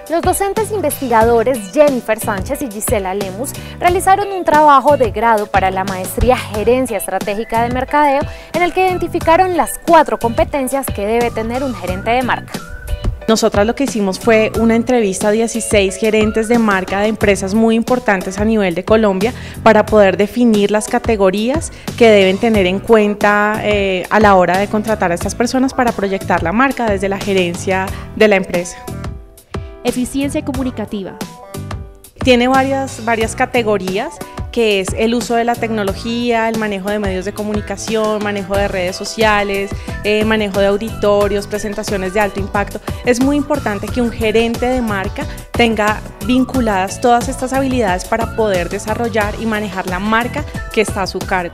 Los docentes investigadores Jennifer Sánchez y Gisela Lemus realizaron un trabajo de grado para la maestría Gerencia Estratégica de Mercadeo en el que identificaron las 4 competencias que debe tener un gerente de marca. Nosotras lo que hicimos fue una entrevista a 16 gerentes de marca de empresas muy importantes a nivel de Colombia para poder definir las categorías que deben tener en cuenta a la hora de contratar a estas personas para proyectar la marca desde la gerencia de la empresa. Eficiencia comunicativa. Tiene varias categorías, que es el uso de la tecnología, el manejo de medios de comunicación, manejo de redes sociales, manejo de auditorios, presentaciones de alto impacto. Es muy importante que un gerente de marca tenga vinculadas todas estas habilidades para poder desarrollar y manejar la marca que está a su cargo.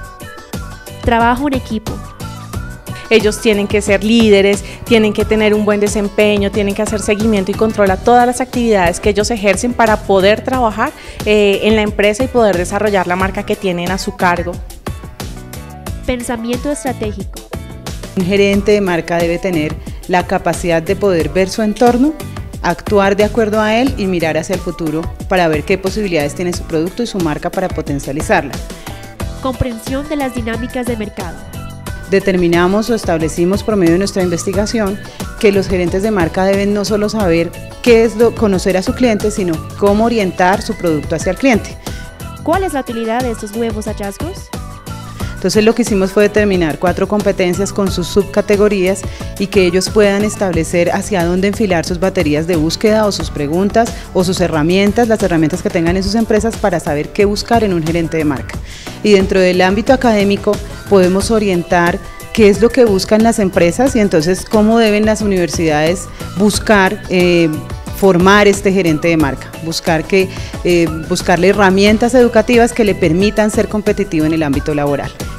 Trabajo en equipo. Ellos tienen que ser líderes, tienen que tener un buen desempeño, tienen que hacer seguimiento y control a todas las actividades que ellos ejercen para poder trabajar en la empresa y poder desarrollar la marca que tienen a su cargo. Pensamiento estratégico. Un gerente de marca debe tener la capacidad de poder ver su entorno, actuar de acuerdo a él y mirar hacia el futuro para ver qué posibilidades tiene su producto y su marca para potencializarla. Comprensión de las dinámicas de mercado. Determinamos o establecimos por medio de nuestra investigación que los gerentes de marca deben no solo saber conocer a su cliente, sino cómo orientar su producto hacia el cliente. ¿Cuál es la utilidad de estos nuevos hallazgos? Entonces lo que hicimos fue determinar 4 competencias con sus subcategorías y que ellos puedan establecer hacia dónde enfilar sus baterías de búsqueda o sus preguntas o sus herramientas, las herramientas que tengan en sus empresas para saber qué buscar en un gerente de marca. Y dentro del ámbito académico podemos orientar qué es lo que buscan las empresas y entonces cómo deben las universidades buscar formar este gerente de marca, buscarle herramientas educativas que le permitan ser competitivo en el ámbito laboral.